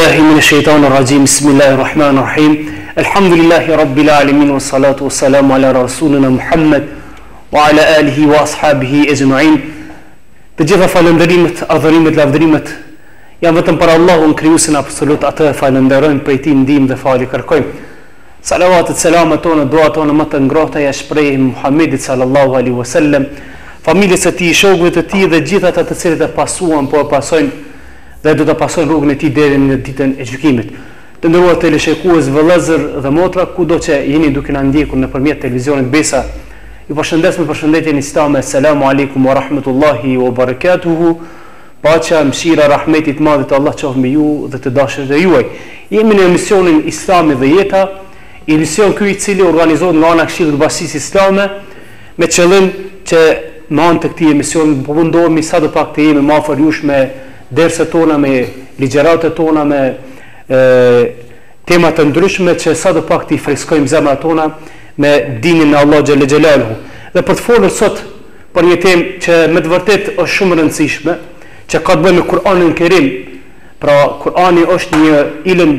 بالله من الشيطان الرجيم بسم الله الرحمن الرحيم الحمد لله رب العالمين والصلاة والسلام على رسولنا محمد وعلى آله وأصحابه أجمعين. Të gjitha falënderimet, adhurimet, lavdërimet janë vetëm për Allahun krijuesin absolut, atë falenderojmë, prej tij ndihmë dhe falje kërkojmë. Salavatet, selamet tona, duat tona më të ngrohta ja shprehim Muhammedit sallallahu alaihi wasallam, familjes së tij, shokëve të tij dhe gjithë ata të cilët e pasuan, po e pasojnë dhe do të pasojnë rrugën e tij deri në ditën e gjykimit. Të nderuar teleshikues, vëllezër dhe motra, kudo që jeni duke na ndjekur nëpërmjet televizionit Besa, ju përshëndes me përshëndetjen islame. Selamu alaikum wa rahmetullahi wa barakatuhu. Paqja, mëshira, rahmeti i madh të Allah qoftë me ju dhe të dashurit e juaj. Jemi në emisionin Islami dhe jeta, emision ky i cili organizohet nga ana e Këshillit të Bashkisë Islame me qëllim që me anë të këtij emisioni po mundohemi sa do pak të jemi më afër jush me derset tona, me ligjëratat tona, me tema të ndryshme që sa do pak të i freskojmë zemrat tona me dinin e Allah xhelle xhelaluhu. Dhe për të folur sot për një temë që me të vërtet është shumë e rëndësishme, që ka të bëjë me Kur'anin Kerim. Pra Kur'ani është një ilm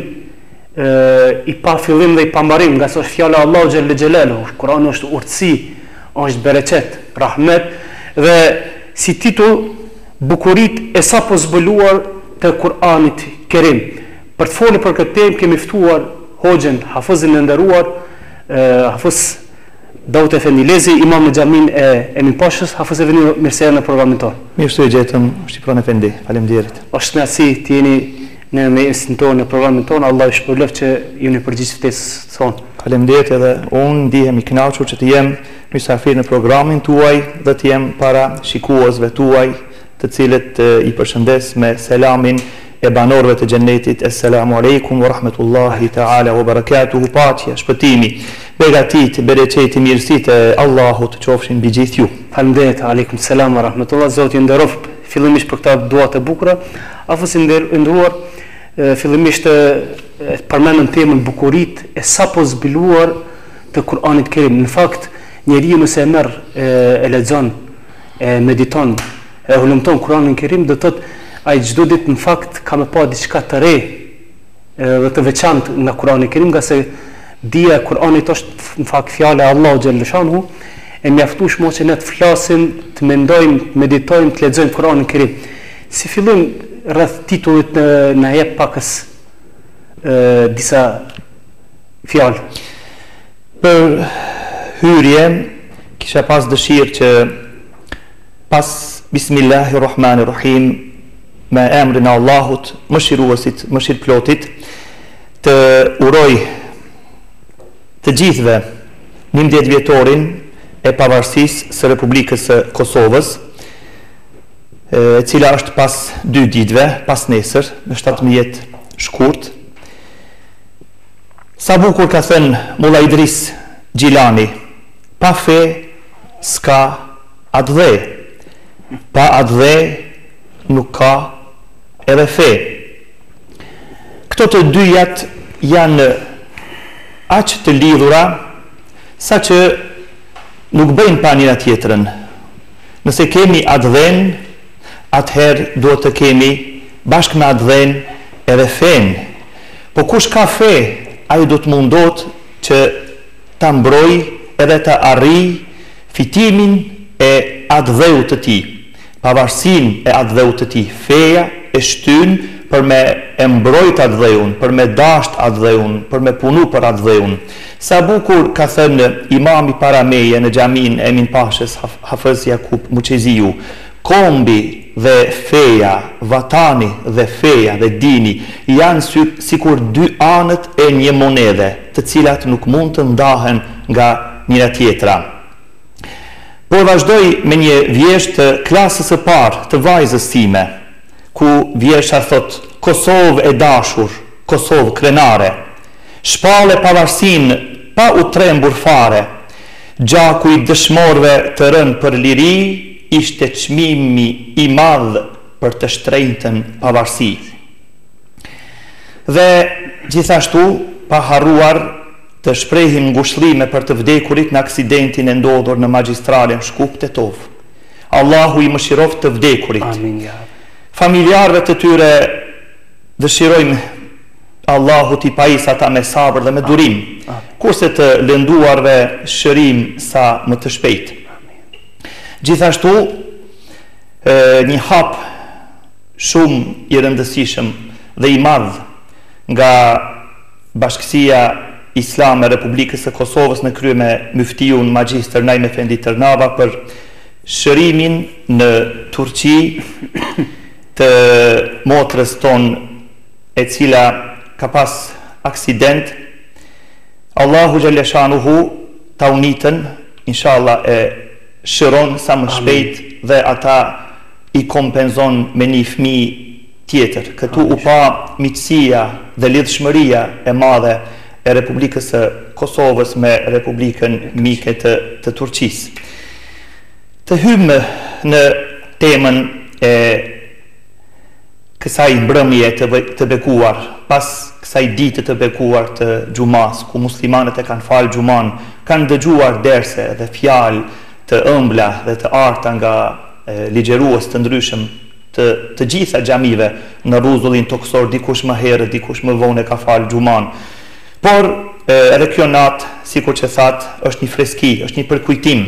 i pa fillim dhe i pa mbarim, nga sa është fjala e Allah xhelle xhelaluhu. Kur'ani është urtësi, është bereqet, rahmet dhe si titull bukurit e sapo zbuluar të Kur'anit Kerim. Për të folur për këtë temë kemi ftuar hoxhen, hafizin e nderuar, Hafiz Daud Efendi Lezi, imam në xhamin e Emin Pashës. Hafiz e vini mirëse në programin tonë. Mirë se gjetëm Shqipran Efendi, faleminderit. Është kënaqësi të jeni në mesin tonë në programin tonë. Allah ju shpëlboft që jeni përgjigj ftesës tonë. Faleminderit, edhe unë ndihem i kënaqur që të jem mysafir në programin tuaj dhe të jem para shikuesve tuaj, të cilët i përshëndes me selamin e banorëve të xhennetit. Assalamu alaikum wa rahmetullahi ta'ala wa barakatuhu. Paqja, shpëtimi, begatit, bereqeti, mirësitë e Allahut qofshin mbi gjithë ju. Faleminderit. Aleikum selam wa rahmetullah. Zoti nderoft fillimisht për këta dua të bukura. Afës nderuar, fillimisht përmendëm temën bukurit e sapo zbiluar të Kur'anit Kerim. Në fakt, njeriu nëse e merr, e lexon, e mediton, e hulumton Kur'anin Kerim, do thotë ai çdo ditë në fakt ka më pa diçka të re dhe të veçantë nga Kur'ani i Kerim, nga se dija e Kur'anit është në fakt fjala e Allahu xhelle xhanhu, e mjaftueshme që ne të flasim, të mendojmë, të meditojmë, të lexojmë Kur'anin e Kerim. Si fillim rreth titullit na jep pakës disa fjalë. Për hyrje kisha pas dëshirë që pas Bismillahirrahmanirrahim, me emrin e Allahut, mëshiruesit, mëshirëplotit, të uroj të gjithëve 11 vjetorin e pavarësisë së Republikës së Kosovës, e cila është pas 2 ditëve, pas nesër, në 17 shkurt. Sa bukur ka thënë Mulla Idris Gjilani, pa fe s'ka adhe, pa adhe nuk ka edhe fe. Këto të dyjat janë aq të lidhura sa që nuk bëjnë pa njëra tjetrën. Nëse kemi adhen, atëherë duhet të kemi bashkë me adhen edhe fen. Po kush ka fe, ai do të mundot që ta mbroj edhe të arrijë fitimin e adheut të tij, pavarësinë e adheut të tij. Feja e shtyn për me e mbrojt adheun, për me dasht adheun, për me punu për adheun. Sa bukur ka thënë imami para meje në xhamin e Emin Pashës, Hafiz Jakub Muçeziu, kombi dhe feja, vatani dhe feja dhe dini janë sikur dy anët e një monedhe, të cilat nuk mund të ndahen nga njëra tjetra. Por vazhdoj me një vjesht të klasës së parë të vajzës time, ku vjesha thot: Kosovë e dashur, Kosovë krenare, shpale pavarësinë pa u trembur fare, gjaku i dëshmorëve të rënë për liri, ishte çmimi i madh për të shtrenjtën pavarësi. Dhe gjithashtu pa harruar të shprehim ngushëllime për të vdekurit në aksidentin e ndodhur në magjistralen Shkup Tetov. Allahu i mëshiroft të vdekurit. Amin ja. Familjarëve të tyre dëshirojmë Allahu t'i pajis ata me sabër dhe me durim, kurse të lënduarve shërim sa më të shpejt. Gjithashtu, një hap shumë i rëndësishëm dhe i madh nga Bashkësia Islame e Republikës së Kosovës në krye me Myftiun Magjistër Najm Efendi Tërnava për shërimin në Turqi të motrës tonë e cila ka pas aksident. Allahu Gjelleshanuhu ta unitën, inshallah e shëron sa më shpejt dhe ata i kompenzon me një fëmijë tjetër. Këtu u pa miqësia dhe lidhshmëria e madhe e Republikës së Kosovës me Republikën Mike të Turqisë. Të hymë në temën e kësaj mbrëmje të bekuar, pas kësaj dite të bekuar të gjumas, ku muslimanët e kanë falë gjuman, kanë dëgjuar derse dhe fjalë të ëmbla dhe të arta nga ligjerues të ndryshëm të gjitha xhamive në rrezullin toksor, dikush më herët, dikush më vonë ka falë gjuman. Por edhe kjo natë, sikur që thatë, është një freski, është një përkujtim.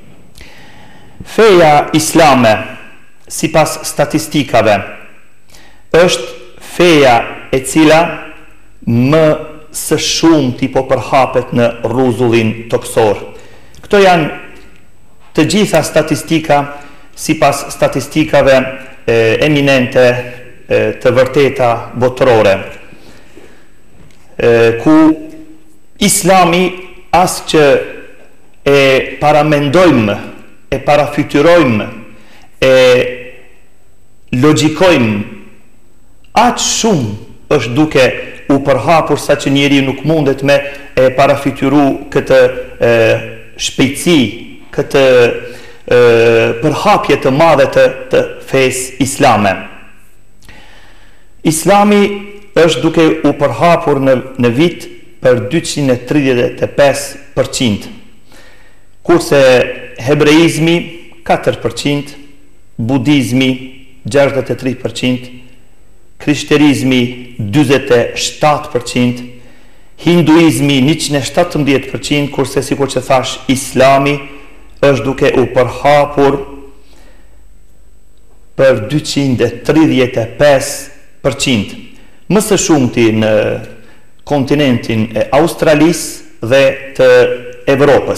Feja islame, sipas statistikave, është feja e cila më së shumti po përhapet në rrezullin toksor. Këto janë të gjitha statistika sipas statistikave eminente të vërteta botërore, ku Islami as që e paramendojmë, e parafytyrojmë, e logjikojmë, aq shumë është duke u përhapur sa që njeri nuk mundet me e parafytyru këtë shpejtësi, këtë përhapje të madhe të fesë islame. Islami është duke u përhapur në vit për 235%, kurse hebreizmi 4%, budizmi 63%, krishterizmi 47%, hinduizmi 117%, kurse sikur që thash islami është duke u përhapur për 235%, më së shumti në kontinentin e Australisë dhe të Evropës.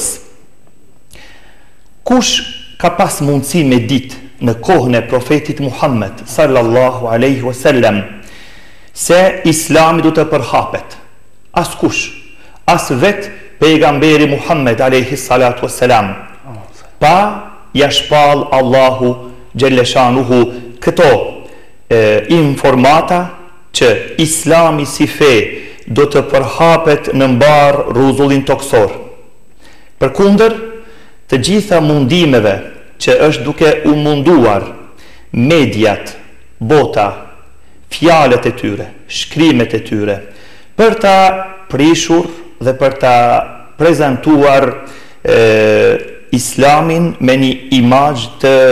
Kush ka pas mundësi me ditë në kohën e profetit Muhammed sallallahu alaihi wasallam se islami do të përhapet? Askush, as vet pejgamberi Muhammed alaihi salatu wassalam, pa ja shpall Allahu Gjelleshanuhu këto informata që islami si fe do të përhapet në mbar rrezullin toksor. Përkundër të gjitha mundimeve që është duke u munduar mediat, bota, fjalët e tyre, shkrimet e tyre, për ta prishur dhe për ta prezantuar islamin me një imazh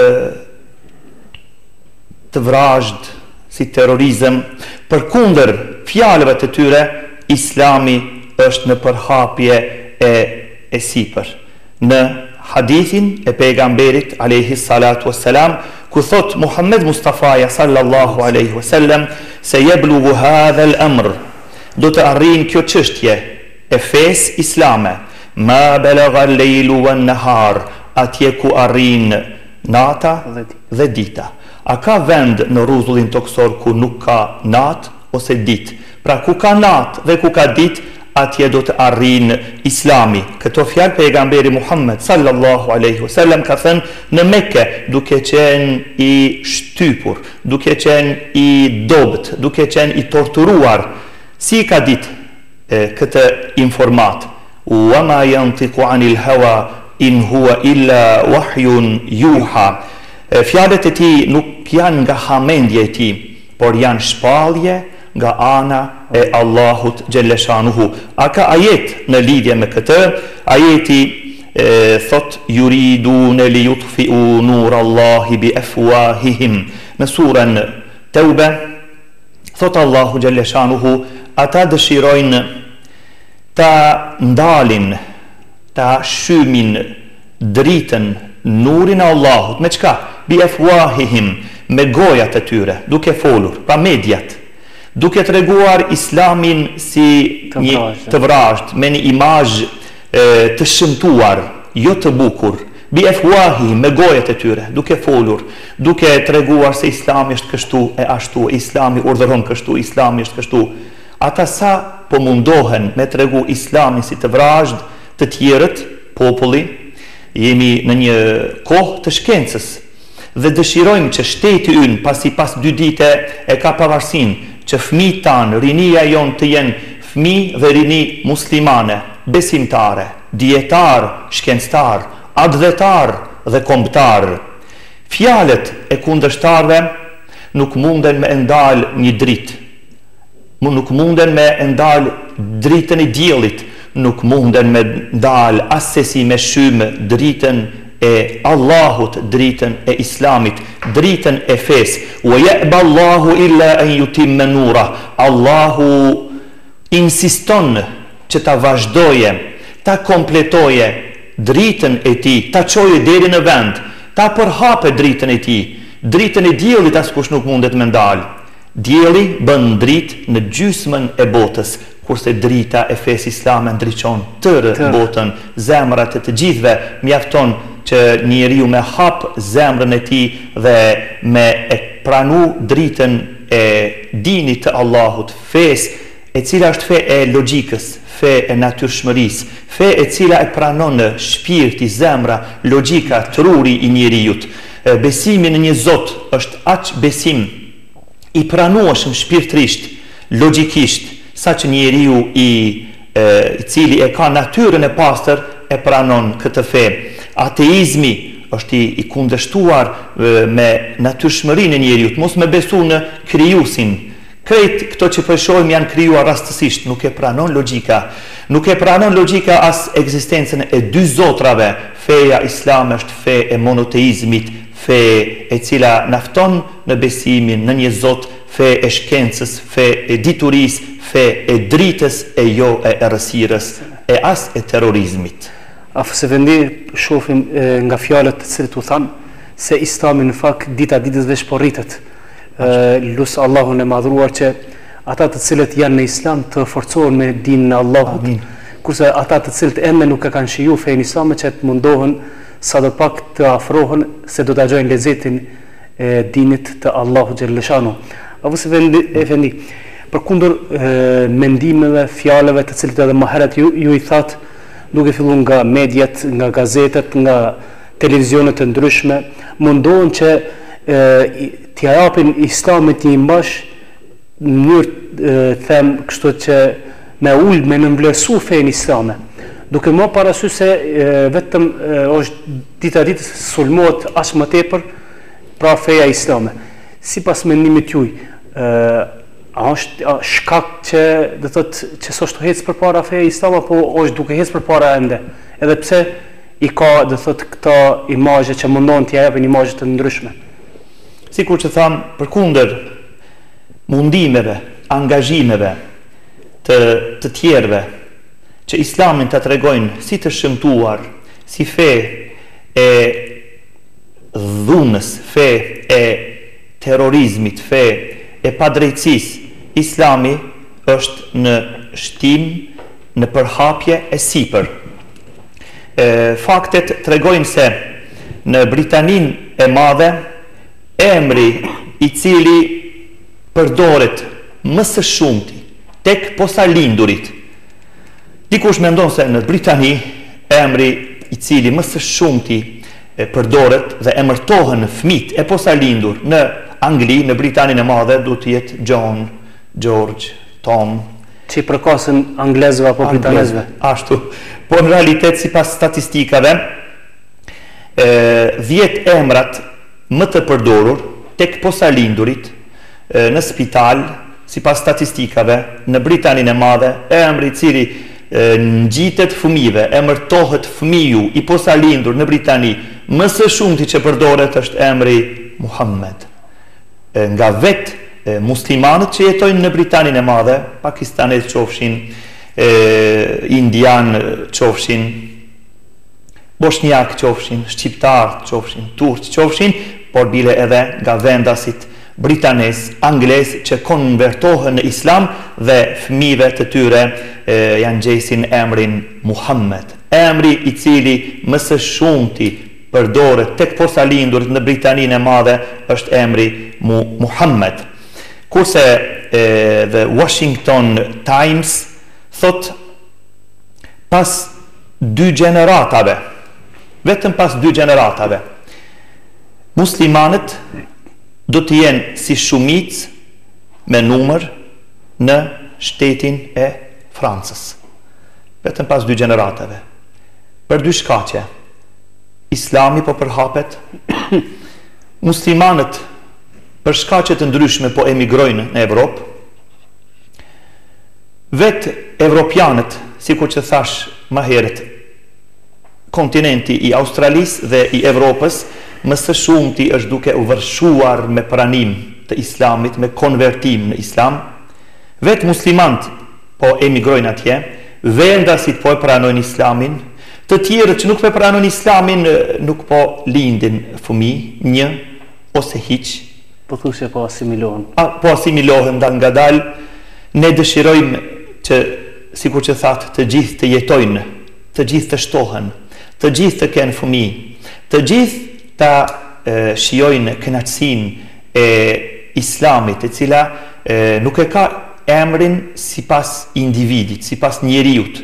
të vrazhd, si terrorizëm. Përkundër fjalëve të tyre, islami është në përhapje e sipër. Në hadithin e pejgamberit alayhi salatu wassalam, ku thot Muhammed Mustafaja sallallahu alaihi wasallam se yeblughu hadha al-amr, do të arrin kjo çështje e fesë islame, ma balagha al-laylu wan-nahar, atje ku arrin nata dhe dita. A ka vend në rrezullin toksor ku nuk ka natë ose ditë? Pra ku ka natë dhe ku ka ditë, atje do të arrin islami. Këto fjalë pejgamberi Muhammed sallallahu alaihi wasallam ka thënë në Mekke, duke qenë i shtypur, duke qenë i dobët, duke qenë i torturuar. Si ka ditë këtë informat? Wa ma yantiqu anil hawa in huwa illa wahyun yuha. Fjalët e tij nuk janë nga hamendja e tij, por janë shpallje nga ana e Allahut Gjelleshanuhu. A ka ajet në lidhje me këtë? Ajeti thot yuridune li yutfi'u nur Allahi bi afwahihim. Në surën Tauba thot Allahu Gjelleshanuhu, ata dëshirojnë ta ndalin, ta shymin dritën, nurin e Allahut, me çka? Bi afwahihim, me gojat e tyre, duke folur, pa mediat, duke treguar islamin si një të vrazhd, me një imazh të shëmtuar, jo të bukur, bi afwahihim, me gojat e tyre, duke folur, duke treguar se islami është kështu e ashtu, islami urdhëron kështu, islami është kështu. Ata sa po mundohen me tregu islamin si të vrazhd, të tjerët, populli, jemi në një kohë të shkencës dhe dëshirojmë që shteti ynë pas 2 dite e ka pavarësinë, që fëmijët tanë, rinia jonë të jenë fëmijë dhe rini muslimane, besimtare, dietar, shkencëtar, adhetar dhe kombëtar. Fjalët e kundërshtarëve nuk munden me ndal një dritë, nuk munden me ndal dritën e diellit, nuk munden me ndal asesi me shymë dritën e Allahut, dritën e Islamit, dritën e fesë. Wa ya'ba Allahu illa an yutimma nura. Allahu insiston që ta vazhdoje, ta kompletoje dritën e tij, ta çojë deri në vend, ta përhape dritën e tij. Dritën e diellit askush nuk mundet me ndal. Dielli bën dritë në gjysmën e botës, kurse drita e fesë islame ndriçon tërë botën, zemrat e të gjithëve. Mjafton që njeriu me hap zemrën e tij dhe me e pranu dritën e dinit të Allahut, fesë e cila është fe e logjikës, fe e natyrshmërisë, fe e cila e pranon në shpirti, zemra, logjika, truri i njeriut. Besimi në një Zot është aq besim i pranueshëm shpirtrisht, logjikisht, sa që njeriu i cili e ka natyrën e pastër e pranon këtë fe. Ateizmi është i kundërshtuar me natyrshmërinë e njeriut, mos me besu në krijuesin. Krejt këto që përshojmë janë krijuar rastësisht, nuk e pranon logjika. Nuk e pranon logjika as ekzistencën e 2 zotrave. Feja islame është fe e monoteizmit, fe e cila nafton në besimin në një Zot, fe e shkencës, fe e diturisë, fe e dritës e jo e errësirës, e as e terrorizmit. Afse vendi shohim nga fjalët të cilët u thanë se Islami në fakt dita ditës veç po rritet. Lusë Allahun e madhruar që ata të cilët janë në Islam të forcohen me dinën e Allahut, kurse ata të cilët ende nuk e kanë shiju fenë islame që të mundohen sa do pak të afrohen se do të gjojnë lezetin e dinit të Allahu Gjellëshanu. Avuse vendi, për kundër mendimeve, fjaleve të cilët edhe më herët ju i thatë, duke filluar nga mediat, nga gazetet, nga televizionet të ndryshme, mundohen që t'ia japin Islamit një imazh në mënyrë them kështu që me ul me nënvlerësu fenë islame. Duke më parasysh se vetëm është dita ditës sulmohet as më tepër pra feja islame. Sipas mendimit juaj, a është shkak që do thotë që s'është hec përpara feja islame apo është duke hec përpara ende? Edhe pse i ka do thotë këto imazhe që mundon t'i japin imazhe të ndryshme. Sikur që tham, përkundër mundimeve, angazhimeve të tjerëve që Islamin ta tregojnë si të shëmtuar, si fe e dhunës, fe e terrorizmit, fe e padrejtësisë, Islami është në shtim, në përhapje e sipër. Faktet tregojnë se në Britaninë e Madhe emri i cili përdoret më së shumti tek posalindurit. Dikush mendon se në Britani emri i cili më së shumti përdoret dhe emërtohen fëmijët e posalindur në Angli, në Britaninë e Madhe do të jetë John, George, Tom, që i përkasin anglezëve apo britanezëve. Ashtu. Po në realitet sipas statistikave 10 emrat më të përdorur tek posalindurit në spital, sipas statistikave në Britaninë e Madhe, emri i cili ngjitet fëmijëve, emërtohet fëmiu i posalindur në Britani, më së shumti që përdoret është emri Muhammed. Nga vetë muslimanët që jetojnë në Britaninë e Madhe, pakistanez qofshin, indian qofshin, bosnjak qofshin, shqiptar qofshin, turq qofshin, por bile edhe nga vendasit britanez, anglez që konvertohen në islam dhe fëmijëve të tyre janë gjesin emrin Muhammed, emri i cili më së shumti përdoret tek posalindurit në Britaninë e Madhe është emri Muhammed. Kurse The Washington Times thot pas 2 gjeneratave, vetëm pas 2 gjeneratave, muslimanët do të jenë si shumic me numër në shtetin e Francës. Vetëm pas 2 gjeneratave. Për 2 shkaqe. Islami po përhapet, muslimanët për shkaqe të ndryshme po emigrojnë në Evropë, vetë evropianët, sikur që thash më herët, kontinenti i Australisë dhe i Evropës, më së shumti është duke u vërshuar me pranim të islamit, me konvertim në islam. Vetë muslimanët po emigrojnë atje, vendasit po e pranojnë islamin, të tjerët që nuk po e pranojnë islamin nuk po lindin fëmijë, 1 ose hiç. Po thoshe po asimilohen. Po asimilohen nga dalë. Ne dëshirojmë që, sikur që thatë, të gjithë të jetojnë, të gjithë të shtohen, të gjithë të kenë fëmijë, të gjithë ta shijojnë kënaqësinë e islamit, e cila nuk e ka emrin sipas individit, sipas njeriut,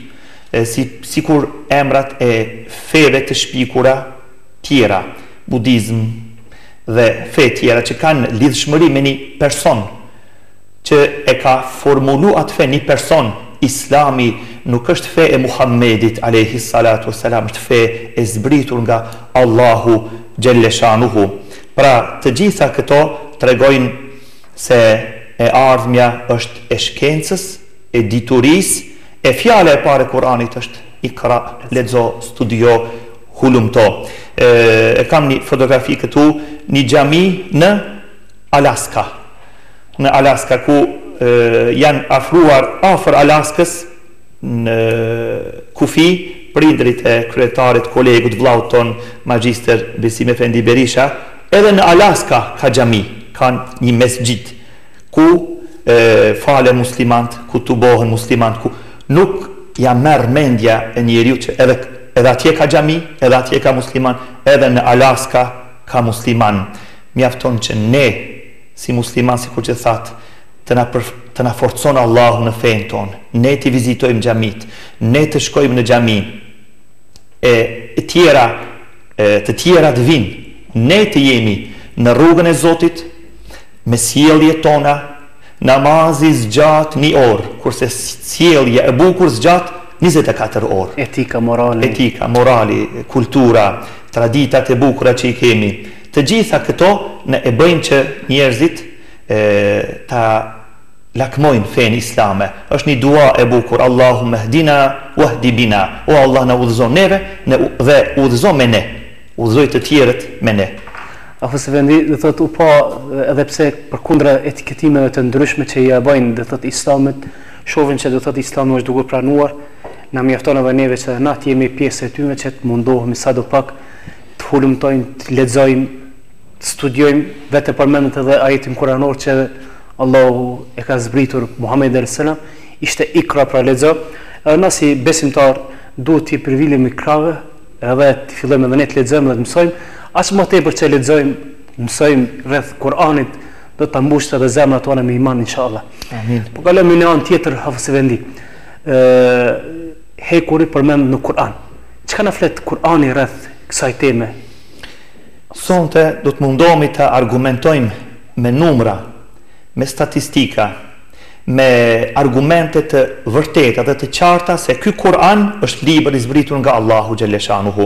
sikur emrat e feve të shpikura tjera, budizm dhe fe tjera që kanë lidhshmëri me një person që e ka formulu atë fe, një person. Islami nuk është fe e Muhammedit alayhi salatu wassalam, është fe e zbritur nga Allahu Gjelleshanuhu. Pra të gjitha këto tregojnë se e ardhmja është e shkencës, e diturisë, e fjala e parë e Kuranit është ikra, lexo, studio, hulumto. E kam një fotografi këtu, një xhami në Alaska. Në Alaska ku janë afruar afër Alaskës në kufi prindrit e kryetarit, kolegut, vllaut ton, magjister Besim Efendi Berisha. Edhe në Alaska ka xhami, kanë një mesxhit ku falen muslimant, ku tubohen muslimant, ku nuk ja merr mendja e njeriu që edhe atje ka xhami, edhe atje ka musliman, edhe në Alaska ka musliman. Mjafton që ne si musliman, sikur që thatë, të na forcon Allahu në fenë tonë, ne të vizitojmë xhamit, ne të shkojmë në xhami, të tjera të vinë, ne të jemi në rrugën e Zotit, me sjelljet tona, namazi zgjat 1 orë, kurse sjellja e bukur zgjat 24 orë. Etika, morali, kultura, traditat e bukura që i kemi. Të gjitha këto ne e bëjnë që njerëzit ta lakmojnë fenë islame. Është një dua e bukur, Allahumma hdina wahdi bina. O Allah, na udhëzon neve dhe udhëzon me ne. Udhëzoj të tjerët me ne. Afës Efendi, dhe thot u pa edhe pse përkundra etiketimeve të ndryshme që ja bajnë dhe thot islamit, shohin që dhe thot islami është duke pranuar, na mjafton edhe neve që na të jemi pjesë e tyre që të mundohemi sa do pak të hulumtojmë, të lexojmë, të studiojmë, vetë përmendet edhe ajetin kuranor që Allahu e ka zbritur Muhammed a.s. ishte ikra, pra lexo. Na si besimtar duhet të përvilemi krave edhe të fillojmë edhe ne të lexojmë dhe të mësojmë. As më tepër që lexojmë, mësojmë rreth Kuranit, do ta mbushë edhe zemrat tona me iman inshallah. Amin. Po kalojmë në anë tjetër, Hafës Efendi. Hekuri përmend në Kur'an. Çka na flet Kur'ani rreth kësaj teme? Sonte do të mundohemi të argumentojmë me numra, me statistika, me argumente të vërteta dhe të qarta se ky Kur'an është libër i zbritur nga Allahu Gjelleshanuhu.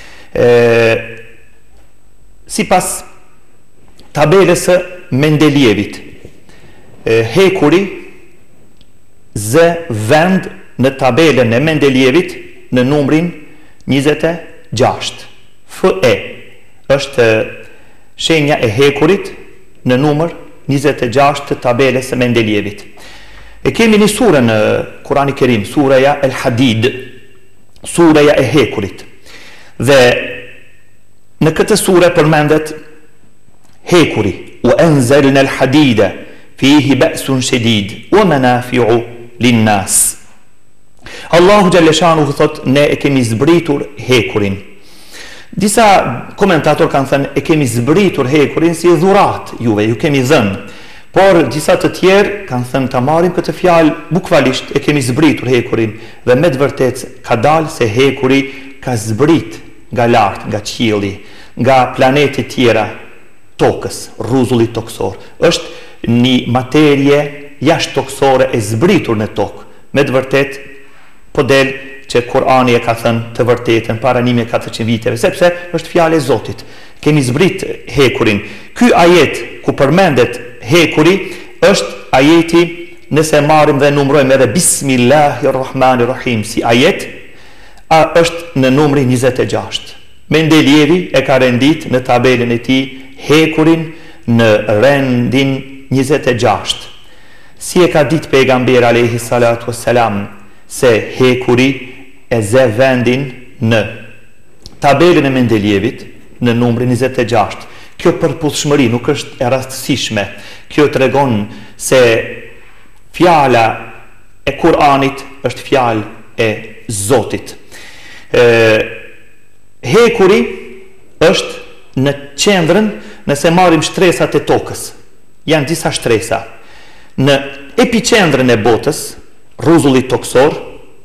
Sipas tabelës së Mendelievit, hekuri zë vend në tabelën e Mendelievit në numrin 26. FE është shenja e hekurit në numër 26 të tabelës së Mendelijevit. E kemi një sure në Kurani Kerim, sureja El Hadid, sureja e hekurit. Dhe në këtë sure përmendet hekuri, u enzelna el hadida fihi ba'sun shadid wa manafi'u linnas. Allahu Gjalleshanu thot, ne e kemi zbritur hekurin. Disa komentator kanë thënë, e kemi zbritur hekurin si dhurat juve, ju kemi dhënë. Por disa të tjerë kanë thënë ta marrim këtë fjalë bukvalisht, e kemi zbritur hekurin, dhe me të vërtetë ka dalë se hekuri ka zbrit nga lart, nga qielli, nga planetet tjera tokës, rruzullit toksor. Është një materie jashtë toksore e zbritur në tokë. Me të vërtetë po del që Kurani e ka thënë të vërtetën para 1400 viteve, sepse është fjalë e Zotit. Kemi zbrit hekurin. Ky ajet ku përmendet hekuri është ajeti, nëse marrim dhe numrojmë edhe Bismillahirrahmanirrahim si ajet, është në numri 26. Mendelejevi e ka rendit në tabelën e tij hekurin në rendin 26. Si e ka ditë pejgamberi alayhi salatu wassalam se hekuri e zë vendin në tabelën e Mendelejevit në numrin 26. Kjo përputhshmëri nuk është e rastësishme. Kjo tregon se fjala e Kur'anit është fjalë e Zotit. Hekuri është në qendrën, nëse marrim shtresat e tokës. Janë disa shtresa. Në epiqendrën e botës, rruzullit toksor,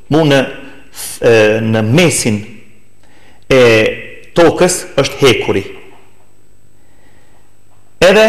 në mesin e tokës është hekuri. Edhe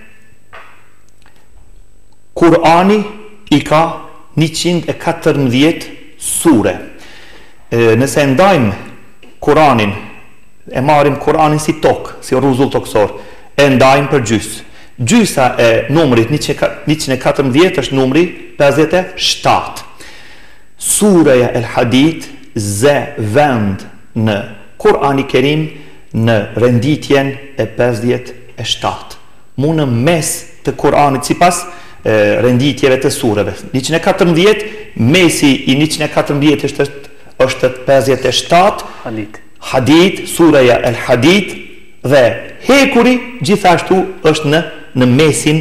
Kur'ani i ka 114 sure. Nëse ndajmë Kur'anin, e marrim Kur'anin si tokë, si rruzull toksor, e ndajmë për gjysë. Gjysa e numrit 114 është numri 57. Sureja El Hadid zë vend në Kur'ani Kerim në renditjen e 57. Mu në mes të Kur'anit sipas renditjeve të sureve. 114, mesi i 114 është 57. Hadid, sureja El Hadid, dhe hekuri gjithashtu është në mesin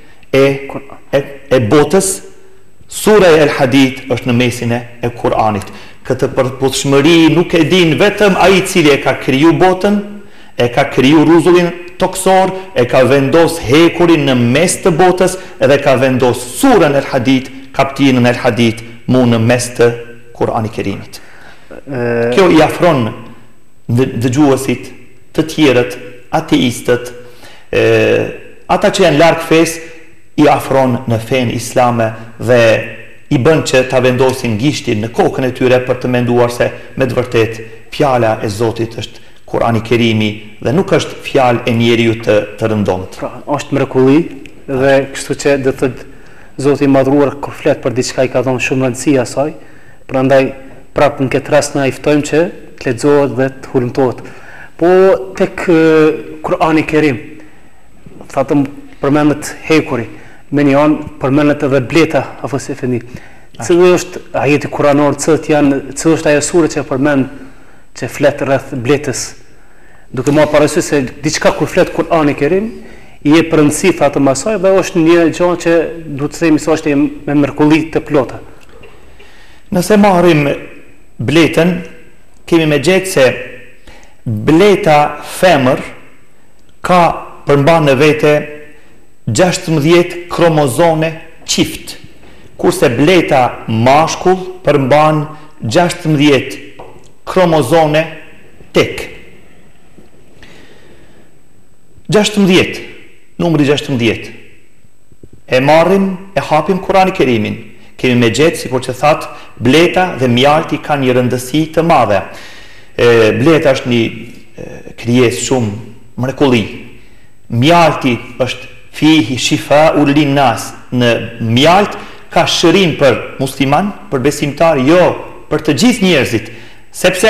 e botës. Sureja El Hadid është në mesin e Kur'anit. Këtë përputhshmëri nuk e din vetëm ai i cili e ka kriju botën, e ka kriju rruzullin toksor, e ka vendos hekurin në mes të botës, edhe ka vendos surën El Hadid, kaptinën El Hadid, mu në mes të Kur'ani Kerimit. Kjo i afron dëgjuesit të tjerët, ateistët, ata që janë larg fesë, i afron në fen islame dhe i bën që ta vendosin gishtin në kokën e tyre për të menduar se me të vërtet fjala e Zotit është Kur'ani Kerimi dhe nuk është fjalë e njeriu të rëndomt. Pra, është mrekulli dhe kështu që do të thotë Zoti i madhruar kur flet për diçka i ka dhënë shumë rëndësi asaj, prandaj prapë në këtë rast na i ftojmë që të lexohet dhe të hulumtohet. Po tek Kur'ani Kerim, thatëm përmendet hekuri, me një anë përmendet edhe bleta, apo si efendi. Cili është ajeti kuranor, cili është ajo sure që përmend që flet rreth bletës, duke marrë parasysh se diçka kur flet Kur'ani Kerim i jep rëndësi thatëm asaj dhe është një gjë që duhet të themi se është me mrekulli të plota. Nëse marrim bletën, kemi me gjetë se bleta femër ka përmban në vete 16 kromozome qift, kurse bleta mashkull përmban 16 kromozome tek. 16, numri 16. E marrim, e hapim Kurani Kerimin. Kemi me gjetë, sikur që thatë, bleta dhe mjalti kanë një rëndësi të madhe. Bleta është një krijesë shumë mrekulli. Mjalti është fihi shifa'u linnas. Në mjalt ka shërim për musliman, për besimtar, jo për të gjithë njerëzit, sepse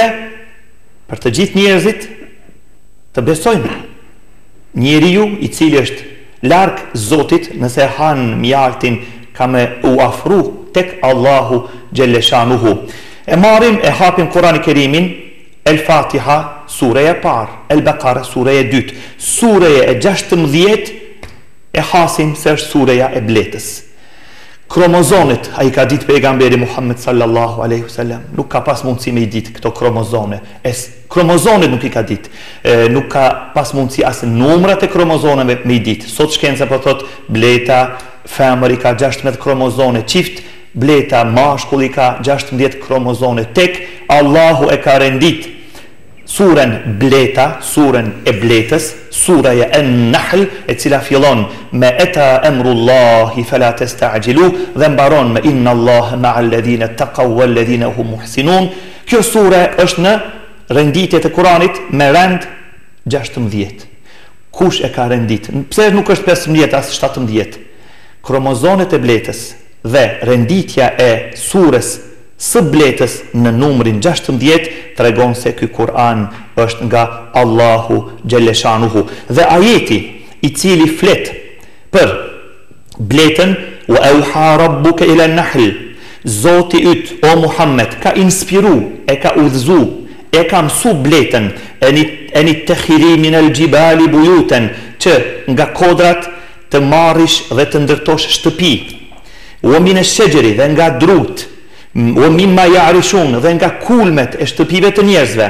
për të gjithë njerëzit të besojnë. Njeriu i cili është larg Zotit, nëse han mjaltin ka me u afru tek Allahu Gjelleshanuhu. E marim e hapim Kurani Kerimin, El Fatiha, sureja e parë, El Bekara, sureja e dytë, sureja e 16 e hasim se është sureja e bletës. Kromozonit, a I ka ditë pejgamberi Muhammed sallallahu aleyhi wasallam, nuk ka pas mundësi me I ditë këto kromozone. Kromozonit nuk I ka ditë, nuk ka pas mundësi asë numrat e kromozoneve me I ditë. Sot shkenca po thot bleta, femër I ka 16 kromozone, qift, bleta, mashkull I ka 16 kromozone. Tek Allahu e ka rendit surën bleta, surën e bletës, suraja an-Nahl, e cila fillon me eta emrullahi fala tasta'jilu dhe mbaron me inna Allah ma'al ladhina taqaw wal ladhina hum muhsinun. Kjo sure është në renditjet e Kuranit me rend 16. Kush e ka rendit? Pse nuk është 15 as 17? Kromozonet e bletës dhe renditja e surës së bletës në numrin 16 tregon se ky Kur'an është nga Allahu Gjelleshanuhu. Dhe ajeti I cili flet për bletën, wa auha rabbuka ila an-nahl, Zoti yt o Muhammed ka inspiru, e ka udhëzu, e ka mësu bletën, eni tekhiri min al-jibali buyutan, që nga kodrat të marrish dhe të ndërtosh shtëpi, wa min ash-shajari, dhe nga drut, wa mimma ya'rishun, dhe nga kulmet e shtëpive të njerëzve.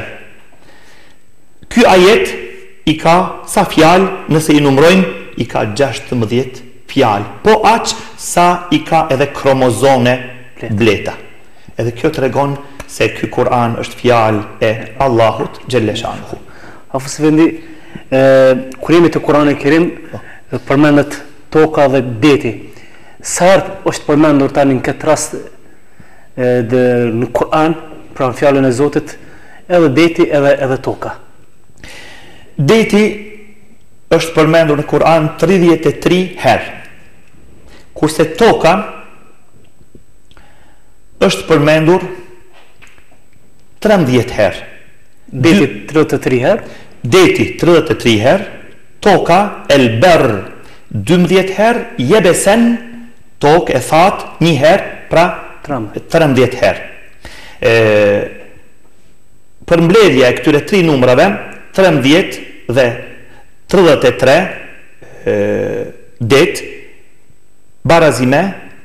Ky ajet I ka sa fjalë, nëse I numrojmë, I ka 16 fjalë, po aq sa I ka edhe kromozone bleta. Edhe kjo tregon se ky Kur'an është fjalë e Allahut Gjelleshanuhu. Hafës Efendi, kur jemi të Kur'anit Kerim, përmendet toka dhe deti. Sa herë është përmendur tani në këtë rast në Kur'an, pra në fjalën e Zotit, edhe deti edhe toka? Deti është përmendur në Kur'an 33 herë, kurse toka është përmendur 13 herë. Deti 33 herë? Deti 33 herë, toka el berr 12 herë, jebesen tokë e thatë 1 herë, pra 13 herë. Për mbledhja e këtyre 3 numrave, 13 dhe 33 det, barazime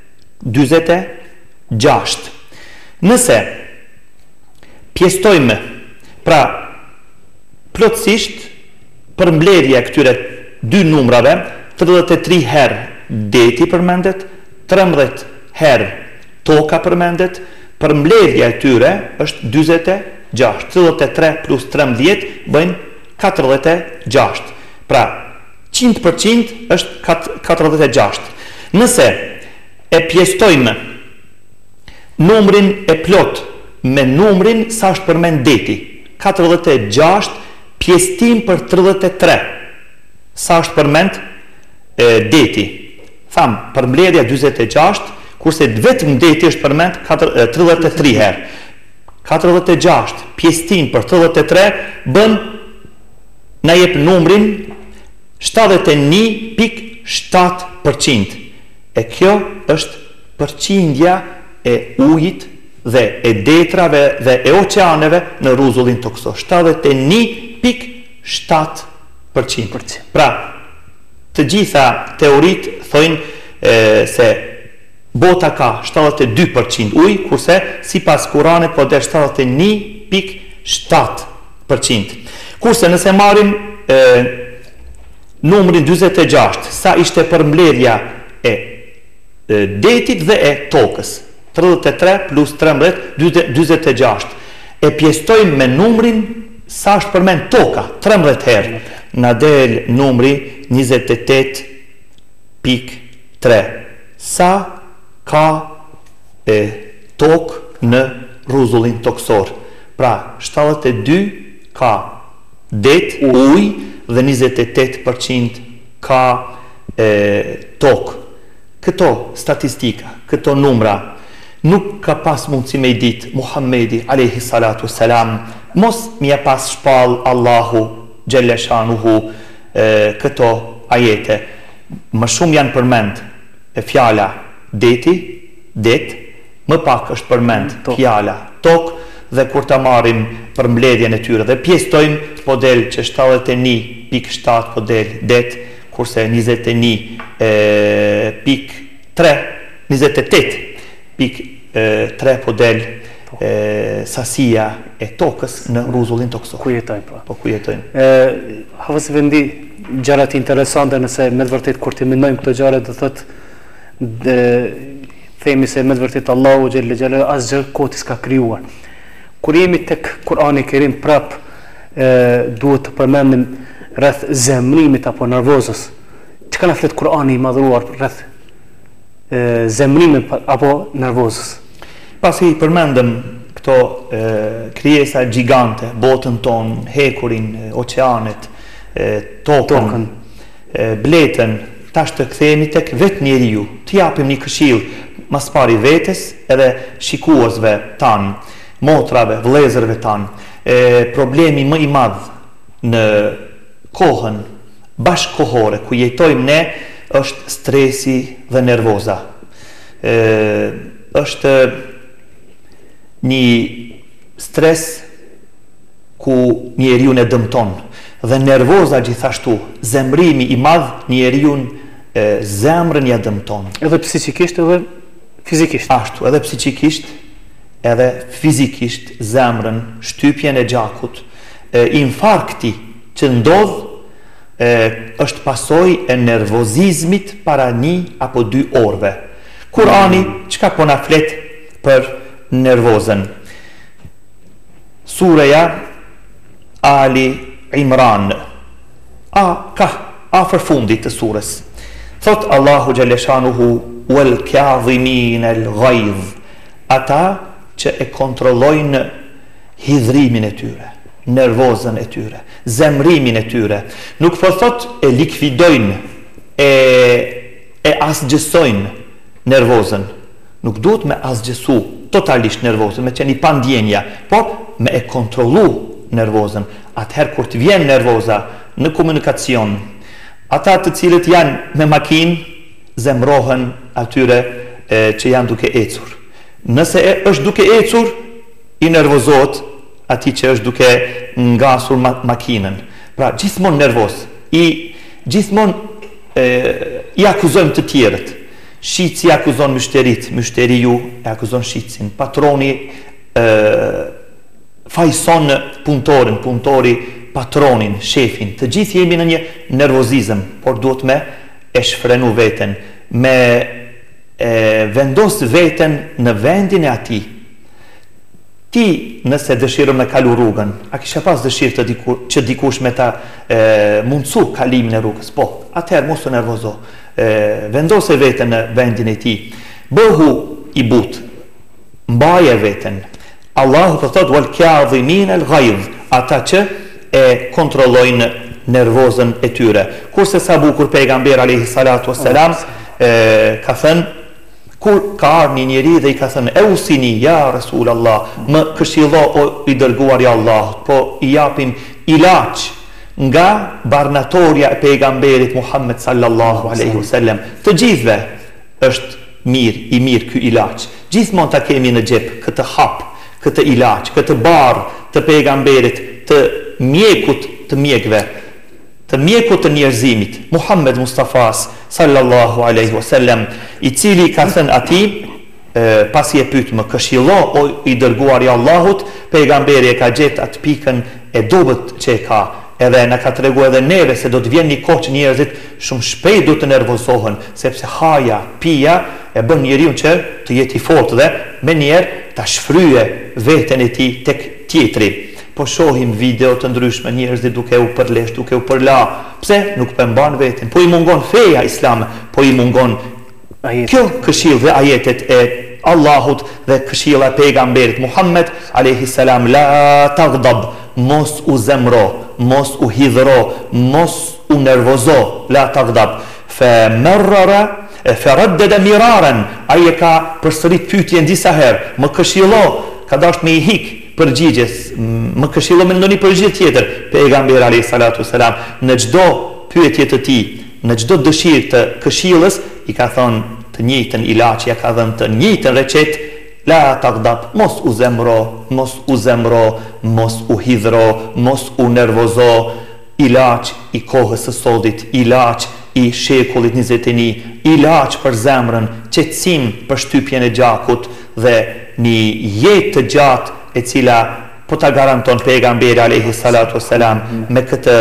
26. Nëse pjestojmë, pra plotësisht për mbledhja e këtyre 2 numrave, 33 herë deti përmendet, 13 herë toka përmendet, për mbledhja e tyre është 26, 33 plus 13 bëjnë 46, pra 100% është 46. Nëse e pjestojmë numrin e plot me numrin sa është përmend deti, 46 pjestim për 33, sa është përmend deti, tham për mbledhja 26, kurse vetëm deti është përmend 33 herë. 46 pjestim për 33 bën na jep numrin 71.7%. E kjo është përqindja e ujit dhe e detrave dhe e oqeaneve në rrezullin toksor. 71.7%. Pra, të gjitha teorit thojnë se bota ka 72% ujë, kurse sipas Kuranit po der 71.7%. Kurse nëse marrim numrin 46, sa ishte përmbledhja e detit dhe e tokës, 33 plus 13, 26. E pjestojmë me numrin sa është përmend toka, 13 herë, na del numri 28.3. Sa ka tokë në rrezullin toksor. Pra, 72 ka det, ujë, dhe 28% ka tokë. Këto statistika, këto numra, nuk ka pas mundësi me I ditë Muhammedi alayhi salatu selam, mos mi e pas shpall Allahu Gjelleshanuhu këto ajete. më shumë janë përmend fjala det, më pak është përmend fjala tok, dhe kur ta marrim për mbledhjen e tyre dhe pjestojmë po del që 71.7 po del det, kurse 28.3 po del sasia e tokës në rruzullin toksor. Ku jetojmë pra? Po ku jetojmë. Havas vendi gjërat interesante, nëse me të vërtet kur ti mendojmë këto gjëra do thotë themi se me të vërtet Allahu xhelle xhelalu asgjë koti s'ka krijuar. Kur jemi tek Kurani i Kerim prap duhet të përmendim rreth zemrimit apo nervozës. Çka na flet Kurani i madhruar rreth zemrimit apo nervozës? Pasi përmendëm këto krijesa gjigante, botën tonë, hekurin, oqeanet, tokën, bletën, tash të kthehemi tek vetë njeriu, të japim një këshill mas pari vetes edhe shikuesve tanë, motrave, vëllezërve tanë. Problemi më i madh në kohën bashkëkohore ku jetojmë ne është stresi dhe nervoza. Është një stres ku njeriu e dëmton dhe nervoza gjithashtu, zemrimi i madh njeriu zemrën ja dëmton. Edhe psikikisht edhe fizikisht. Ashtu, edhe psikikisht, edhe fizikisht, zemrën, shtypjen e gjakut, infarkti që ndodh është pasojë e nervozizmit para 1 apo 2 orëve. Kurani çka po na flet për nervozën? Sureja Ali Imran, afër fundit të surës, thot Allahu xhaleshanuhu wal kadhimin al ghayz, ata që e kontrollojnë hidhrimin e tyre, nervozën e tyre, zemrimin e tyre. Nuk po thot e likvidojnë, e asgjësojnë nervozën. Nuk duhet me asgjësu totalisht nervozën, me qenë i pandjenja, por me e kontrollu nervozën. Atëherë kur të vjen nervoza në komunikacion, ata të cilët janë me makinë zemrohen atyre që janë duke ecur. Nëse është duke ecur, i nervozohet ati që është duke ngasur makinën. Pra, gjithmonë nervoz. Gjithmonë i akuzojmë të tjerët. Shitsi akuzon myshterit, myshteri e akuzon shitsin. Patroni fajson punëtorin, punëtori patronin, shefin. Të gjithë jemi në një nervozizëm, por duhet me e shfrenu veten, me vendos veten në vendin e ati. Ti, nëse dëshirëm me kalu rrugën, a kisha pas dëshirë që dikush me ta mundësu kalimin e rrugës? Po, atëherë mos të nervozo. Vendose veten në vendin e ti. Bëhu i but, mbaje veten. Allahu të thot wal kadhimin al ghayz, ata që e kontrollojnë nervozën e tyre. Kurse sa bukur pejgamber alayhi salatu wassalam ka thënë, kur ka ardhur një njeri dhe i ka thënë e usini ja Rasulallah, më këshillo o i dërguari i Allahut, po i japim ilaç nga barnatoria e pejgamberit Muhammed sallallahu alaihi wasallam. Të gjithëve është i mirë ky ilaç. Gjithmonë ta kemi në xhep këtë hap, këtë ilaç, këtë barë të pejgamberit, të mjekut të mjekve, të mjekut të njerëzimit, Muhammed Mustafas sallallahu alaihi wasallam, i cili ka thënë ati, pasi e pyet më këshillo o i dërguari i Allahut, pejgamberi e ka gjetë atë pikën e dobët që e ka, edhe na ka tregu edhe neve se do të vjen një kohë që njerëzit shumë shpejt do të nervozohen, sepse haja, pija e bën njeriu që të jetë i fortë dhe me njerë ta shfryje veten e tij tek tjetri. Po shohim video të ndryshme njerëzit duke u përlesh, duke u përla. Pse? Nuk përmban veten. Po i mungon feja islame, po i mungon kjo këshill dhe ajetet e Allahut dhe këshilla e pejgamberit Muhammed alayhi salam, la taghdab, mos u zemro, mos u hidhro, mos u nervozo, la taghdab. Faraddada miraran, ai e ka përsërit pyetjen disa herë, më këshillo, ka dashur me i hik përgjigjes, më këshillo me ndonjë përgjigje tjetër. Pejgamberi alayhi salatu wasalam në çdo pyetje të tij në çdo dëshirë të këshillës, i ka thonë të njëjtën ilaç, ja ka dhënë të njëjtën recetë, la taghdab, mos u zemro, mos u hidhro, mos u nervozo, ilaç i kohës së sodit, ilaç i shekullit 21, ilaç për zemrën, qetësim për shtypjen e gjakut dhe një jetë të gjatë e cila po ta garanton pejgamberi alayhi salatu wassalam me këtë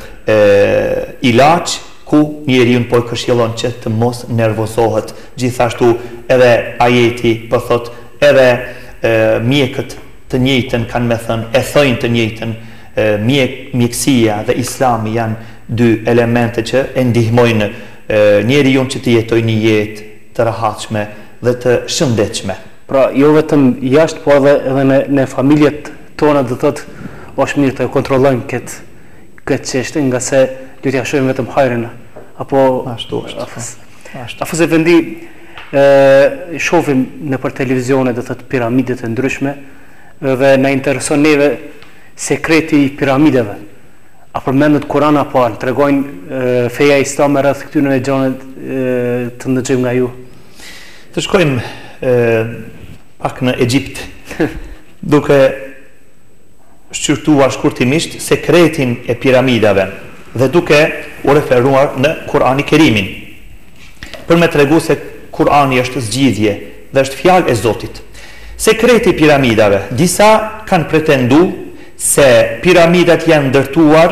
ilaç ku njeriu po këshillon që të mos nervozohet. Gjithashtu edhe ajeti po thot edhe mjekët të njëjtën kanë me thënë, e thojnë të njëjtën, mjekësia dhe islami janë dy elemente që e ndihmojnë njeriu që të jetojë një jetë të rehatshme dhe të shëndetshme. Pra, jo vetëm jashtë, po edhe në familjet tona do thotë është mirë të kontrollojmë këtë çështje, nga se duhet ja shohim vetëm hajrin apo ashtu është. Afës e vendi shohim nëpër televizione do thotë piramidet e ndryshme dhe na intereson neve sekreti i piramideve. A përmendet Kurani apo tregojnë feja islame rreth këtyre gjëra të ndëgjojmë nga ju? Të shkojmë pak në Egjipt, duke shqyrtuar shkurtimisht sekretin e piramidave dhe duke u referuar në Kurani Kerimin, për me tregu se Kurani është zgjidhje dhe është fjalë e Zotit. Sekreti i piramidave, disa kanë pretendu se piramidat janë ndërtuar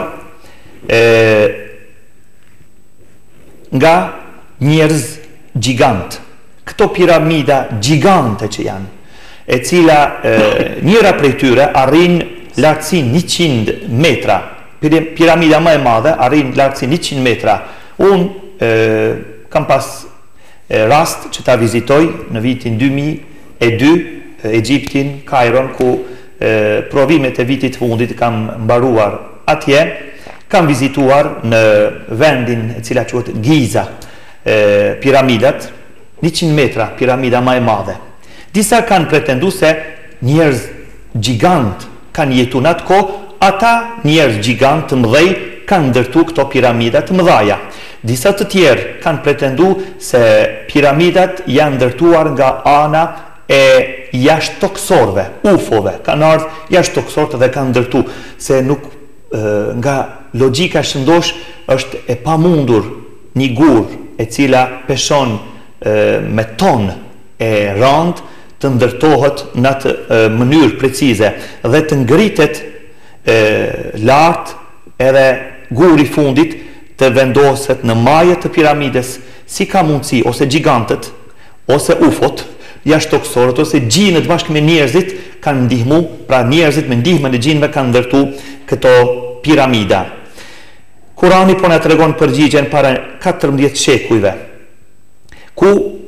nga njerëz gjigant. Këto piramida gjigante që janë, e cila njëra prej tyre arrin lartësinë 100 metra. Piramida më e madhe arrin lartësinë 100 metra. Unë kam pas rast që ta vizitoj në vitin 2002 Egjiptin, Kairon, ku provimet e vitit fundit kam mbaruar atje. Kam vizituar në vendin e cila quhet Giza, piramidat 100 metra, piramida më e madhe. Disa kanë pretendu se njerëz gjigant kanë jetu në atë kohë, ata njerëz gjigant të mëdhej kanë ndërtu këto piramidat të mëdhaja. Disa të tjerë kanë pretendu se piramidat janë ndërtuar nga ana e jashtëtoksorëve, ufove, kanë ardhur jashtëtoksorët dhe kanë ndërtu, se nuk nga logjika shëndosh është e pamundur një gur e cila peshon me ton e rëndë të ndërtohet në atë mënyrë precize dhe të ngritet lartë, edhe guri fundit të vendoset në majët të piramides. Si ka mundësi ose gjigantët ose ufot, jashtëtoksorët ose gjinët bashkë me njerëzit kanë ndihmu, pra njerëzit me ndihmën e gjinëve kanë ndërtu këto piramida. Kurani po na tregon përgjigjen para 14 shekujve, ku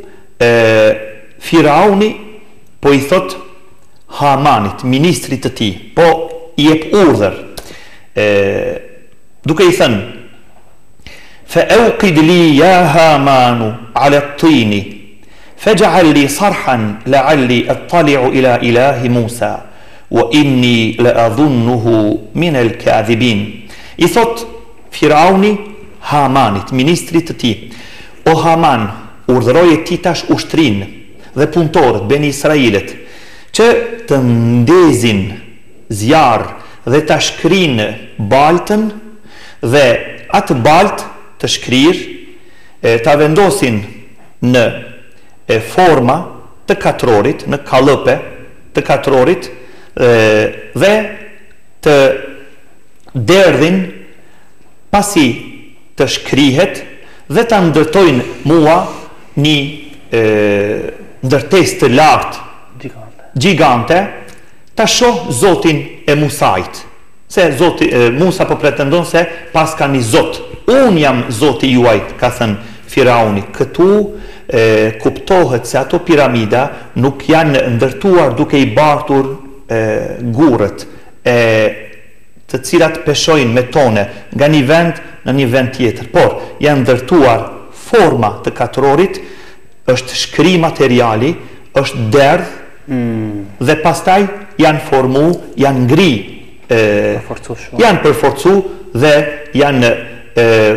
Firauni po i thot Hamanit, ministrit të tij, po i jep urdhër, duke i thënë: "Fa'uqid li ya Hamanu 'ala at-tini, faj'al li sarhan la'alli attali'u ila ilahi Musa, wa inni la'adhunnuhu min al-kadhibin." I thot Firauni Hamanit, ministrit të tij: "O Haman, urdhëroje ti tash ushtrinë dhe punëtorët Beni Israilit që të ndezin zjarr dhe ta shkrinë baltën dhe atë baltë të shkrirë ta vendosin në forma të katrorit, në kallëpe të katrorit dhe të derdhin pasi të shkrihet dhe ta ndërtojnë mua një ndërtesë të lartë gjigante, ta shoh Zotin e Musait. Se Musa po pretendon se pas ka një Zot. Unë jam Zoti juaj, ka thënë Firauni. Këtu kuptohet se ato piramida nuk janë ndërtuar duke i bartur gurët të cilat peshojnë me tone nga një vend në një vend tjetër, por janë ndërtuar forma të katrorit, është shkri materiali, është derdh, dhe pastaj janë formu, janë ngri, janë përforcu dhe janë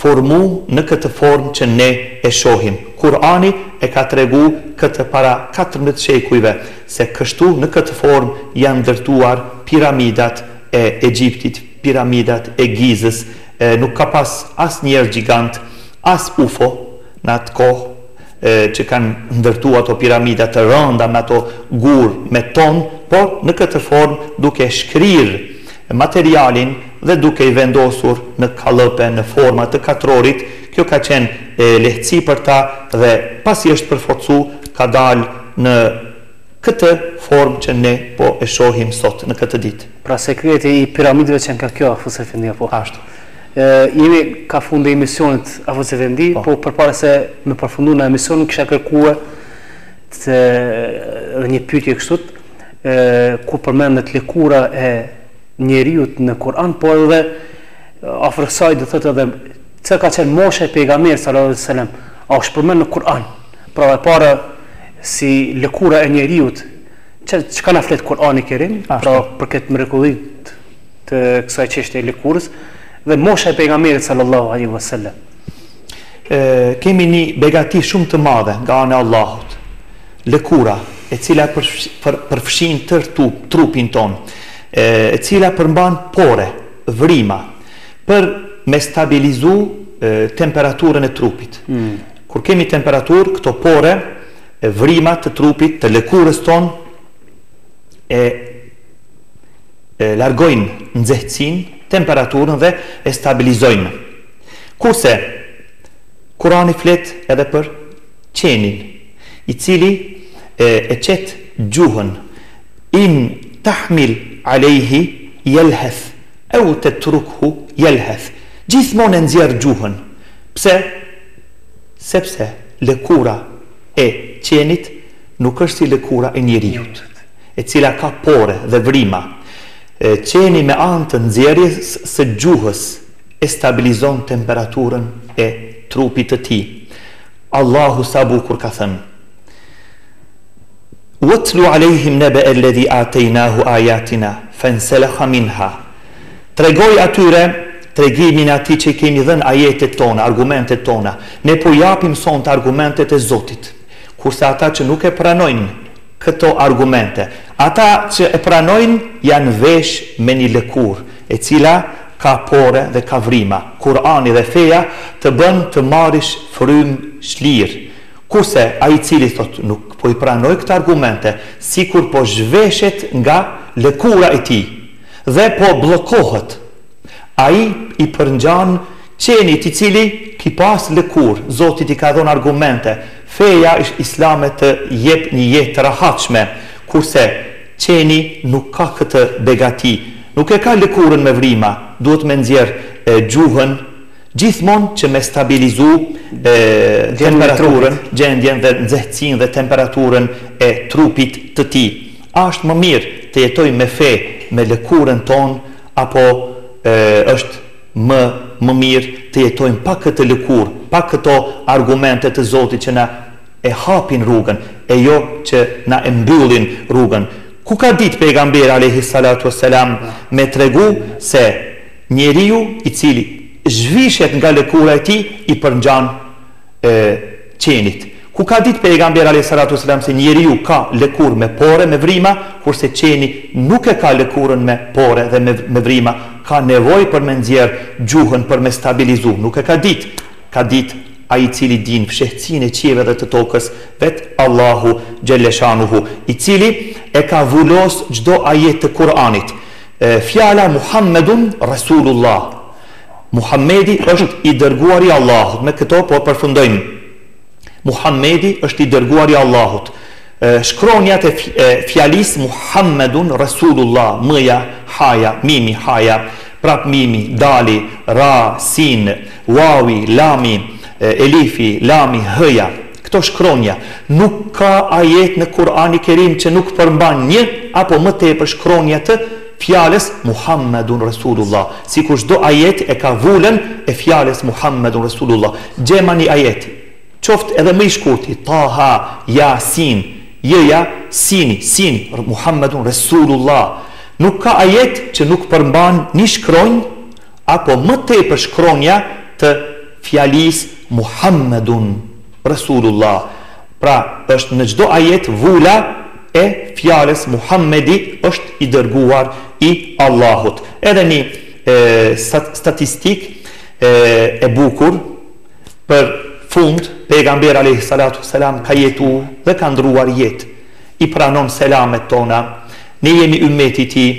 formu në këtë formë që ne e shohim. Kurani e ka tregu këtë para 14 shekujve, se kështu në këtë formë janë ndërtuar piramidat e Egjiptit, piramidat e Gizës, nuk ka pas as njerë gjigant, as UFO në atë kohë, që kanë ndërtu ato piramidat të rënda me ato gur me ton, por në këtë formë duke shkrirë materialin dhe duke i vendosur në kallëpe në forma të katrorit. Kjo ka qenë lehtësi për ta dhe pasi është përforcu ka dalë në këtë formë që ne po e shohim sot në këtë ditë. Pra sekreti i piramidëve që nga kjo, Afus Efendi, apo? Ashtu. Jemi ka funde emisionit Afus Efendi, po përpara se me përfundu në emisionin kisha kërkuar dhe një pyetje kështut, ku përmendet lëkura e njeriut në Kur'an, po edhe afër kësaj do thotë edhe çka ka qenë mosha e pejgamberit sallallahu alaihi wasallam, a është përmend në Kur'an? Pra e para si lëkura e njeriut, çka na flet Kur'ani i Kerim, pra për këtë mrekulli të kësaj çështje e lëkurës dhe mosha e pejgamberit sallallahu alaihi wasallam. Kemi një begati shumë të madhe nga ana e Allahut. Lëkura e cila përfshin tërë trupin ton, e cila përmban pore, vrima, për me stabilizu temperaturën e trupit. Kur kemi temperaturë, këto pore, vrima të trupit, të lëkurës ton, largojnë nxehtësinë, temperaturën dhe e stabilizojnë. Kurse, Kurani flet edhe për qenin, i cili e qet gjuhën, in tahmil alejhi jelheth, au të trukhu jelheth. Gjithmonë e nxjerr gjuhën. Pse? Sepse lëkura e qenit nuk është si lëkura e njeriut, e cila ka pore dhe vrima. Qeni me anë të nxjerrjes së gjuhës e stabilizon temperaturën e trupit të tij. Allahu sa bukur ka thënë: "Watlu alejhim naba alladhi ataynahu ayatina fansalakha minha." Tregoj atyre tregimin atij që kemi dhënë ajetet tona, argumentet tona. Ne po japim sonte argumentet e Zotit. Kurse ata që nuk e pranojnë këto argumente, ata që e pranojnë janë vesh me një lëkurë, e cila ka pore dhe ka vrima. Kurani dhe feja të bën të marrish frym shlirë. Kurse ai i cili thot nuk po i pranoj këto argumente, sikur po zhveshet nga lëkura e tij dhe po bllokohet, ai i përngjan qenit i cili ki pas lëkur. Zoti i ka dhënë argumente, feja islame të jep një jetë të rahatshme, kurse qeni nuk ka këtë begati, nuk e ka lëkurën me vrima, duhet me nxjerr gjuhën gjithmonë që me stabilizu temperaturën, gjendjen dhe nxehtësinë dhe temperaturën e trupit të tij. A është më mirë të jetoj me fe, me lëkurën tonë, apo është më mirë të jetojmë pa këtë lëkurë, pa këto argumente të Zotit që na e hapin rrugën, e jo që na e mbyllin rrugën. Ku ka ditë pejgamberi alayhi salatu wassalam me tregu se njeriu i cili zhvishet nga lëkura e tij i përngjan qenit. Ku ka ditë pejgamberi alayhi salatu wassalam se njeriu ka lëkurë me pore, me vrima, kurse qeni nuk e ka lëkurën me pore dhe me vrima, ka nevojë për me nxjerr gjuhën për me stabilizu. Nuk e ka ditë. Ka ditë ai i cili din fshehtësinë e qiellve dhe të tokës, vetë Allahu xhelleshanuhu, i cili e ka vullos çdo ajet të Kur'anit. Fjala Muhammedun Rasulullah. Muhammedi është i dërguari i Allahut. Me këto po përfundojmë. Muhammedi është i dërguari i Allahut. Shkronjat e fjalis Muhammedun Rasulullah, mëja, haja, mimi, haja, prap mimi, dali, ra, sin, wawi, lami, elifi, lami, hëja. Këto shkronja. Nuk ka ajet në Kur'ani Kerim që nuk përmban një apo më tepër shkronja të fjalës Muhammedun Rasulullah. Sikur çdo ajet e ka vullën e fjalës Muhammedun Rasulullah. Gjema një ajet, qoftë edhe më i shkurti, Taha, Yasin, Jëja, Sini, Muhammedun Rasulullah. Nuk ka ajet që nuk përmban një shkronjë apo më tepër shkronja të fjalis Muhammedun Rasulullah. Pra është në çdo ajet vula e fjalës Muhammedi është i dërguar i Allahut. Edhe një statistik e bukur për fund, pejgamberi alayhi salatu selam ka jetu dhe ka ndruar jetë. I pranon selamet tona. Ne jemi ummeti i tij,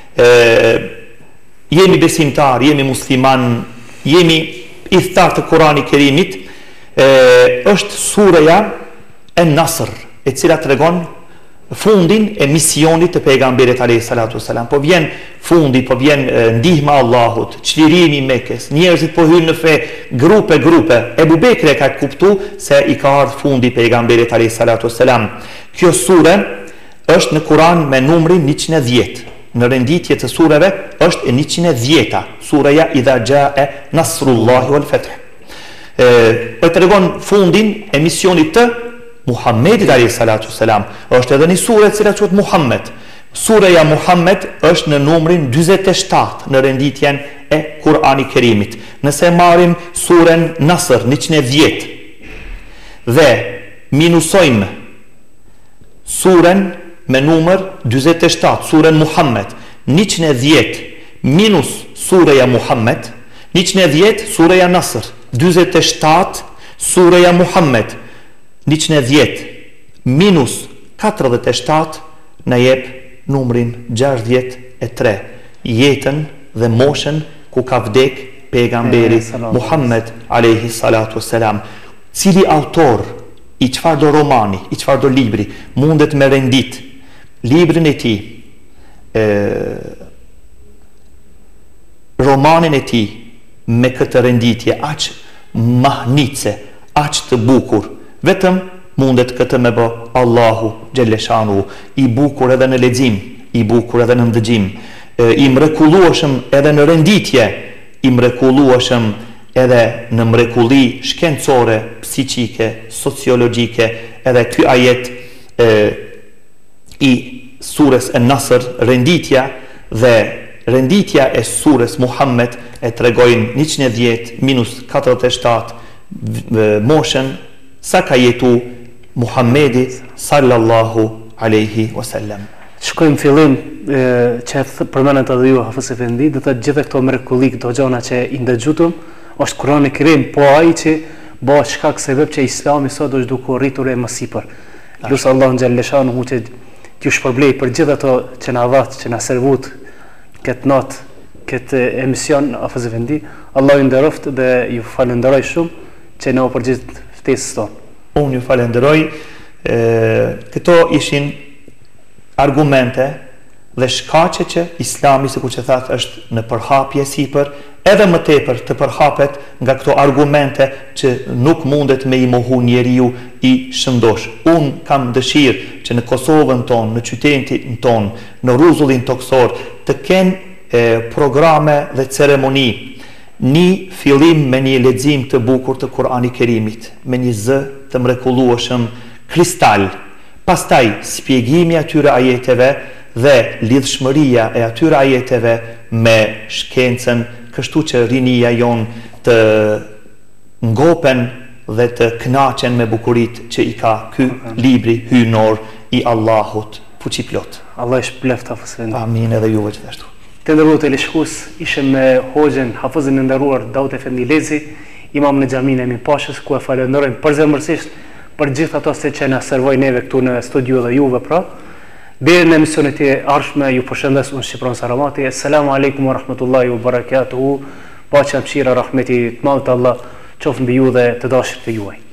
jemi besimtar, jemi musliman, jemi i thartë të Kuranit Kerimit. Është suraja An-Nasr, e cila tregon fundin e misionit të pejgamberit alayhi salatu wasalam. Po vjen fundi, po vjen ndihma e Allahut, çlirimi i Mekës, njerëzit po hyjnë në fe grupe. Ebu Bekri ka kuptuar se i ka ardhur fundi pejgamberit alayhi salatu wasalam. Kjo sure është në Kur'an me numrin 110. Në renditje të sureve është e 110-ta. Suraja Idha Jaa Nasrullahi wal Fath. Po tregon fundin e misionit të Muhammedit alayhi salatu selam. Është edhe një sure e cila quhet Muhammed. Sureja Muhammed është në numrin 47 në renditjen e Kur'anit Kerimit. Nëse marrim suren Nasr 110 dhe minusojmë suren me numër 47, suren Muhammed, 110 minus sureja Muhammed, 110 sureja Nasr, 47 sureja Muhammed, 110 minus 47 në jep numrin 63, jetën dhe moshën ku ka vdek pejgamberi Muhammed alayhi salatu wassalam. Cili autor i çfarëdo romani, i çfarëdo libri mundet me rendit librin e tij, romanin e tij me këtë renditje aq mahnitse, aq të bukur, vetëm mundet këtë me bë Allahu xhelleshanu, i bukur edhe në lexim, i bukur edhe në ndëgjim, i mrekullueshëm edhe në renditje, i mrekullueshëm edhe në mrekulli shkencore, psiqike, sociologjike. Edhe ky ajet i surës An-Nasr, renditja dhe renditja e surës Muhammed e tregojnë 110 minus 47 moshën sa ka jetu Muhammedi sallallahu alaihi wasallam. Shkojmë fillim që përmendet edhe ju Hafiz Efendi, do të thotë gjithë këto mrekulli, këto gjëra që i ndëgjutëm, është Kurani i Kerim, po ai që bëhet shkak sebeb që Islami sot është duke rritur e më sipër. Lutë Allahu xhalleshanu që t'ju shpërblej për gjithë ato që na dhat, që na servut këtë natë, këtë emision Hafiz Efendi. Allahu ju nderoft dhe ju falenderoj shumë që na u përgjigjet ftesës tonë. Unë ju falenderoj. Këto ishin argumente dhe shkaqe që Islami, sikur që thatë, është në përhapje sipër, edhe më tepër të përhapet nga këto argumente që nuk mundet me i mohu njeriu i shëndosh. Unë kam dëshirë që në Kosovën tonë, në qytetin tonë, në rrezullin toksor, të kenë programe dhe ceremoni, një fillim me një lexim të bukur të Kur'anit Kerimit, me një zë të mrekullueshëm kristal, pastaj shpjegimi atyre ajeteve dhe lidhshmëria e atyre ajeteve me shkencën, kështu që rinia jonë të ngopen dhe të kënaqen me bukuritë që i ka ky libri hyjnor i Allahut fuqiplot. Allah i shpëleft Hafiz Efendi. Amin, edhe juve gjithashtu. Të nderuar teleshikues, ishim me hoxhën Hafizin e nderuar Daud Efendi Lezi, imam në xhaminë e Mipashës, ku e falenderojmë përzemërsisht për gjithë ato që na servoi neve këtu në studio dhe juve pra. Deri në emisionet e ardhshme ju përshëndes unë Shqipron Saramati. Assalamu alaikum wa rahmatullahi wa barakatuhu. Paqja, mëshira, rahmeti të madh të Allah qoftë mbi ju dhe të dashurit të juaj.